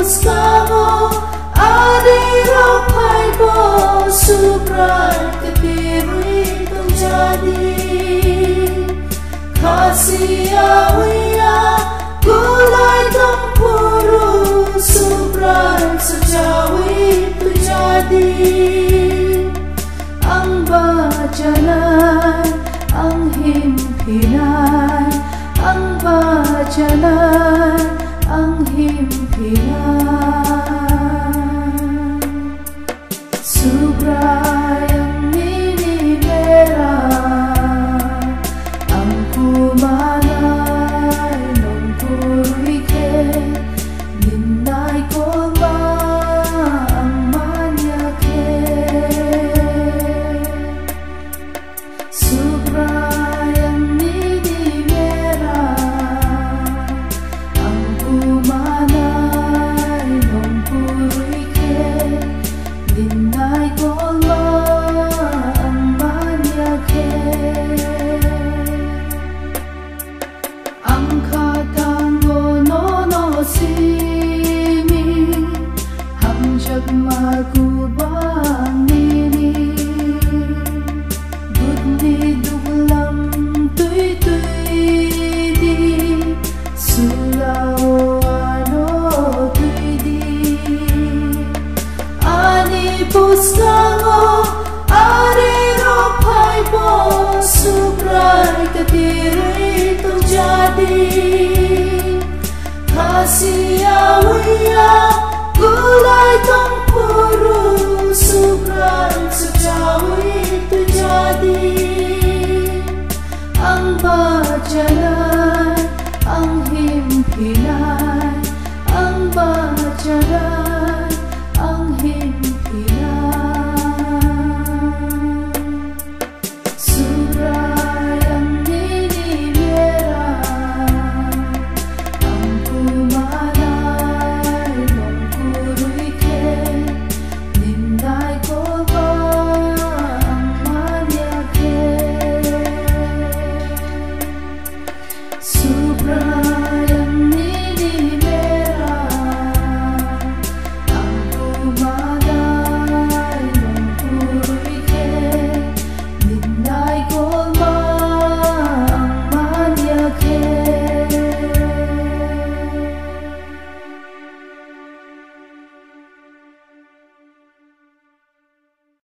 kamu adiro paibo suprai ketiru itu jadi kasih awia gulai tempuru suprai sejauh itu jadi ang bajalan ang himpinan ang bajalan ang himpinan subray ang ninibera ang kumanay nung purike ninay kolma ang manyake subray ang ninibera ang kumanay nung purike ninay kolma ang manyake ang katango no simi hamjag magubang nini budni duglam tuy di sulao ano tuy di ani puskamo ariro paibo suprai ketiru itu jadi kasih awia gulai tempuru suprai sejauh itu jadi ang bajalan